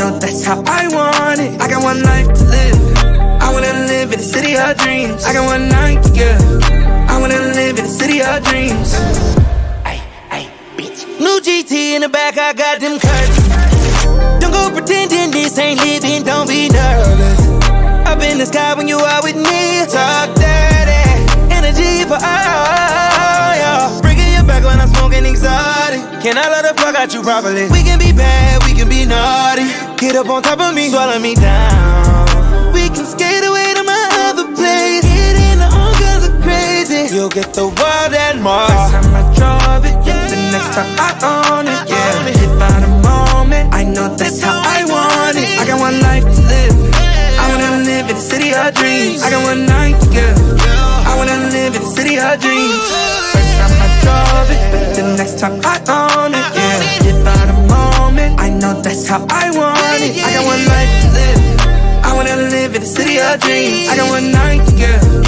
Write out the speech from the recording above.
know that's how I want it. I got one life to live. I wanna live in the city of dreams. I got one night to give. I wanna live in the city of dreams. Ay, bitch. New GT in the back, I got them curtains. Don't go pretending this ain't living, don't be nervous. Up in the sky when you are with me. Talk dirty, energy for all, yeah. Bringing you back when I'm smoking exotic. Can I let the fuck out you properly? We can be bad, we can be naughty. Get up on top of me, swallow me down. We can skate away to my other place. Get into all kinds of crazy. You'll get the world and more. First time I drove it, yeah. The next time I own it, yeah. Hit by the moment, I know that's how I want it. I got one life to live. I wanna live in the city of dreams. I got one night to give. I wanna live in the city of dreams. First time I drove it, but the next time I own it, yeah. Hit by the moment, I know that's how I want it. I got one life to live. I wanna live in the city of dreams. I got one night to give.